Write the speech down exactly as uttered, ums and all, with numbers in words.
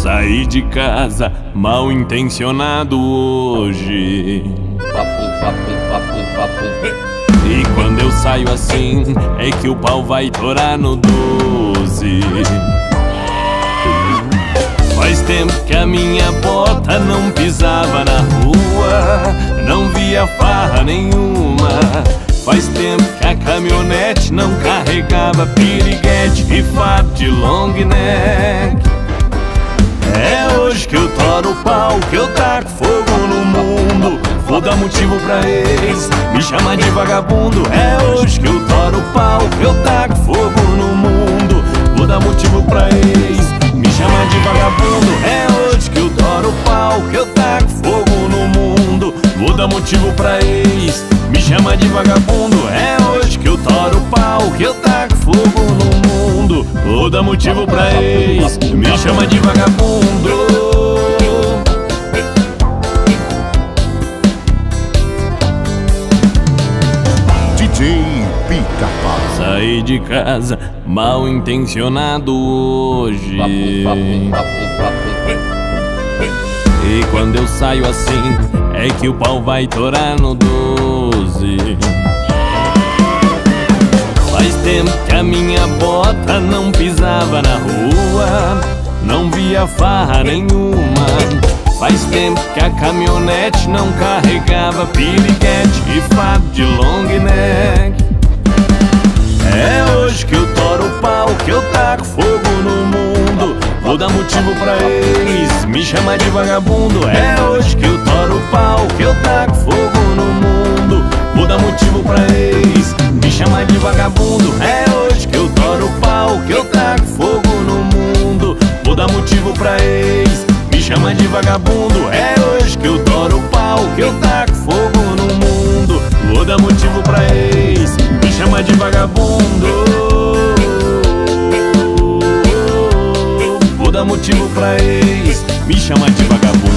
Saí de casa mal intencionado hoje. E quando eu saio assim, é que o pau vai torar no doze. Faz tempo que a minha bota não pisava na rua, não via farra nenhuma. Faz tempo que a caminhonete não carregava piriguete e fardo de long neck. É hoje que eu toro o pau, que eu taco fogo no mundo. Vou dar motivo pra ex me chamar de vagabundo. É hoje que eu toro o pau, que eu taco fogo no mundo. Vou dar motivo pra ex me chamar de vagabundo. É hoje que eu toro o pau, que eu taco fogo no mundo. Vou dar motivo pra ex me chamar de vagabundo. É hoje que eu toro o pau, que eu taco fogo no mundo. Vou dar motivo pra ex me chama de vagabundo. D J Pica-Pau. Saí de casa mal intencionado hoje. E quando eu saio assim, é que o pau vai torar no doze. Faz tempo que a minha bota não pisava na rua, não via farra nenhuma. Faz tempo que a caminhonete não carregava piriguete e fardo de long neck. É hoje que eu toro o pau, que eu taco fogo no mundo. Vou dar motivo pra ex me chamar de vagabundo. É hoje que eu toro o pau, que eu taco fogo no mundo. Vou dar motivo pra ex me chamar de vagabundo. É hoje que eu toro o pau, que eu taco fogo no mundo. Vou dar motivo pra ex me chamar de vagabundo. É hoje que eu toro o pau, que eu taco fogo no mundo. Vou dar motivo pra ex me chamar de vagabundo. Vou dar motivo pra ex me chamar de vagabundo.